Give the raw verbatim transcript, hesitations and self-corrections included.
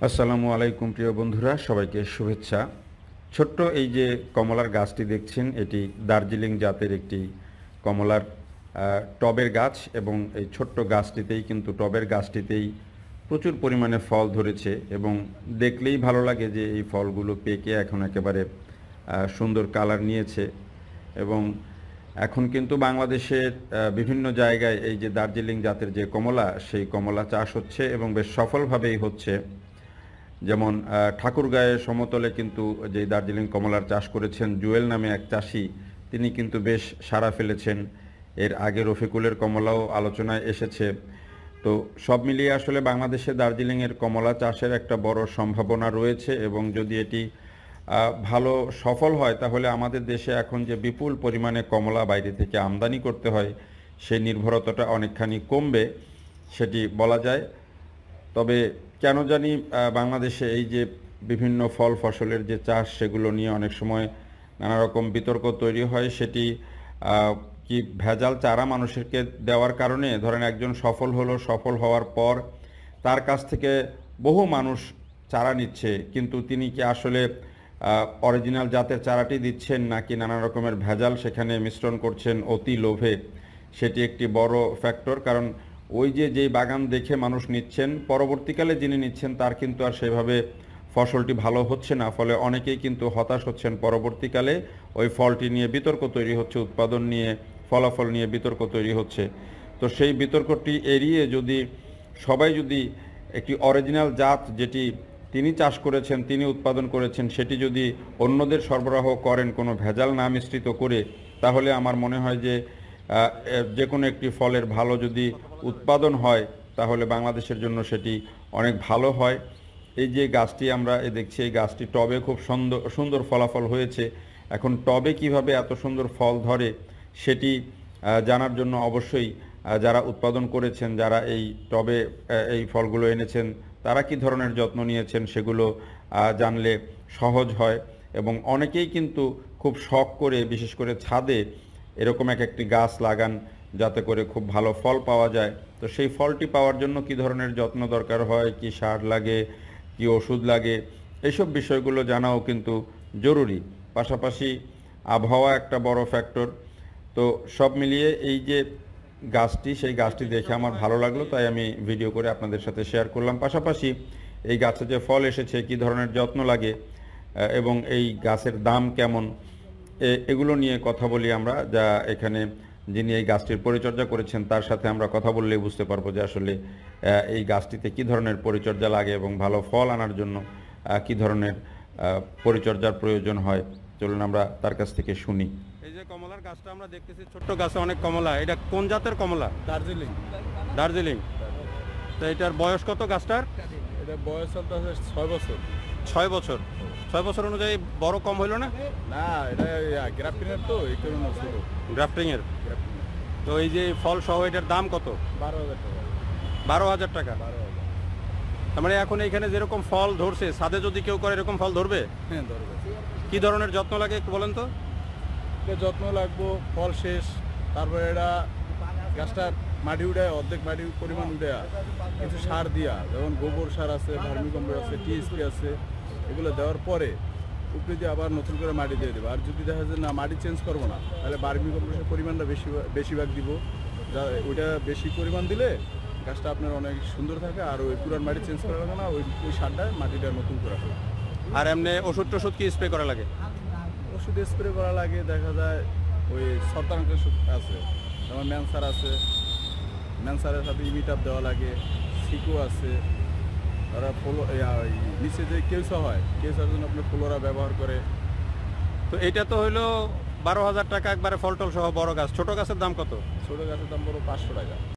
আসসালামু আলাইকুম প্রিয় বন্ধুরা, সবাইকে শুভেচ্ছা। ছোট্ট এই যে কমলার গাছটি দেখছেন, এটি দার্জিলিং জাতের একটি কমলার আহ, টবের গাছ এবং এই ছোট্ট গাছটিতেই কিন্তু টবের গাছটিতেই প্রচুর পরিমাণে ফল ধরেছে এবং দেখলেই ভালো লাগে যে এই ফলগুলো পেকে এখন একেবারে আহ, সুন্দর কালার নিয়েছে। এবং এখন কিন্তু বাংলাদেশের আহ, বিভিন্ন জায়গায় এই যে দার্জিলিং জাতের যে কমলা, সেই কমলা চাষ হচ্ছে এবং বেশ সফলভাবেই হচ্ছে। যেমন আহ, ঠাকুরগাঁয়ের সমতলে কিন্তু যে দার্জিলিং কমলার চাষ করেছেন জুয়েল নামে এক চাষি, তিনি কিন্তু বেশ সাড়া ফেলেছেন। এর আগে রফিকুলের কমলাও আলোচনায় এসেছে। তো সব মিলিয়ে আসলে বাংলাদেশে দার্জিলিংয়ের কমলা চাষের একটা বড় সম্ভাবনা রয়েছে এবং যদি এটি আহ, ভালো সফল হয় তাহলে আমাদের দেশে এখন যে বিপুল পরিমাণে কমলা বাইরে থেকে আমদানি করতে হয়, সেই নির্ভরতাটা অনেকখানি কমবে, সেটি বলা যায়। তবে কেন জানি আহ, বাংলাদেশে এই যে বিভিন্ন ফল ফসলের যে চাষ, সেগুলো নিয়ে অনেক সময় নানা রকম বিতর্ক তৈরি হয়। সেটি আহ, কি ভেজাল চারা মানুষকে দেওয়ার কারণে, ধরেন একজন সফল হলো, সফল হওয়ার পর তার কাছ থেকে বহু মানুষ চারা নিচ্ছে, কিন্তু তিনি কি আসলে অরিজিনাল জাতের চারাটি দিচ্ছেন নাকি নানা রকমের ভেজাল সেখানে মিশ্রণ করছেন অতি লোভে, সেটি একটি বড় ফ্যাক্টর। কারণ ওই যে যেই বাগান দেখে মানুষ নিচ্ছেন, পরবর্তীকালে যিনি নিচ্ছেন তার কিন্তু আর সেভাবে ফসলটি ভালো হচ্ছে না, ফলে অনেকেই কিন্তু হতাশ হচ্ছেন। পরবর্তীকালে ওই ফলটি নিয়ে বিতর্ক তৈরি হচ্ছে, উৎপাদন নিয়ে, ফলাফল নিয়ে বিতর্ক তৈরি হচ্ছে। তো সেই বিতর্কটি এড়িয়ে যদি সবাই যদি একটি অরিজিনাল জাত, যেটি তিনি চাষ করেছেন, তিনি উৎপাদন করেছেন, সেটি যদি অন্যদের সরবরাহ করেন কোনো ভেজাল না মিশ্রিত করে, তাহলে আমার মনে হয় যে যে কোনো একটি ফলের ভালো যদি উৎপাদন হয় তাহলে বাংলাদেশের জন্য সেটি অনেক ভালো হয়। এই যে গাছটি আমরা দেখছি, এই গাছটি টবে খুব সুন্দর সুন্দর ফলাফল হয়েছে। এখন টবে কিভাবে এত সুন্দর ফল ধরে সেটি জানার জন্য অবশ্যই যারা উৎপাদন করেছেন, যারা এই টবে এই ফলগুলো এনেছেন, তারা কি ধরনের যত্ন নিয়েছেন সেগুলো জানলে সহজ হয়। এবং অনেকেই কিন্তু খুব শখ করে, বিশেষ করে ছাদে এরকম এক একটি গাছ লাগান যাতে করে খুব ভালো ফল পাওয়া যায়। তো সেই ফলটি পাওয়ার জন্য কি ধরনের যত্ন দরকার হয়, কি সার লাগে, কি ওষুধ লাগে, এইসব বিষয়গুলো জানাও কিন্তু জরুরি। পাশাপাশি আবহাওয়া একটা বড় ফ্যাক্টর। তো সব মিলিয়ে এই যে গাছটি, সেই গাছটি দেখে আমার ভালো লাগলো, তাই আমি ভিডিও করে আপনাদের সাথে শেয়ার করলাম। পাশাপাশি এই গাছে যে ফল এসেছে, কি ধরনের যত্ন লাগে এবং এই গাছের দাম কেমন, এগুলো নিয়ে কথা বলি আমরা। যা এখানে যিনি এই গাছটির পরিচর্যা করেছেন তার সাথে আমরা কথা বললেই বুঝতে পারবো যে আসলে এই গাছটিতে কি ধরনের পরিচর্যা লাগে এবং ভালো ফল আনার জন্য কি ধরনের পরিচর্যার প্রয়োজন হয়। চলুন আমরা তার কাছ থেকে শুনি। এই যে কমলার গাছটা আমরা দেখতেছি, ছোট্ট গাছে অনেক কমলা, এটা কোন জাতের কমলা? দার্জিলিং। দার্জিলিং। তো এটার বয়স কত গাছটার? এটা বয়স চলতেছে ছয় বছর। ছয় বছর ছয় বছর অনুযায়ী বড় কম হইল না? না, এটা গ্রাফটিং এর, তো এই কারণে ছোট। গ্রাফটিং এর। তো এই যে ফল সহ এটার দাম কত? বারো হাজার টাকা। বারো হাজার টাকা। বারো হাজার। তার মানে এখন এইখানে যেরকম ফল ধরছে, ছাদে যদি কেউ করে এরকম ফল ধরবে? হ্যাঁ, ধরবে। কি ধরনের যত্ন লাগে একটু বলেন তো? এটা যত্ন লাগবো, ফল শেষ, তারপরে এটা গাছটা মাটি উঠায়, অর্ধেক মাটি পরিমাণ উঠায় কিছু সার দিয়া, যেমন গোবর সার আছে, ভার্মি কম্পোস্ট আছে, টিএসপি আছে, এগুলো দেওয়ার পরে উপরে দিয়ে আবার নতুন করে মাটি দিয়ে দেবো। আর যদি দেখা যায় না মাটি চেঞ্জ করবো না, তাহলে ভার্মি কম্পোস্টের পরিমাণটা বেশি বেশিরভাগ দিব। যা ওইটা বেশি পরিমাণ দিলে গাছটা আপনার অনেক সুন্দর থাকে, আর ওই পুরান মাটি চেঞ্জ করা লাগে না, ওই ওই সারটা মাটিটা নতুন করা হয়। আর এমনি ওষুধ টষুধ কি স্প্রে করা লাগে? ওষুধ স্প্রে করা লাগে, দেখা যায় ওই শতাংশ আছে, যেমন ম্যানসার আছে, ম্যানসারের সাথে ইমিটাপ দেওয়া লাগে, সিকো আছে, তারা ফলো নিচে যে কেউসা হয়, কেউসার জন্য আপনার ফ্লোরা ব্যবহার করে। তো এটা তো হইলো বারো হাজার টাকা একবারে ফল টল সহ বড় গাছ। ছোট গাছের দাম কত? ছোট গাছের দাম বড় পাঁচশো টাকা।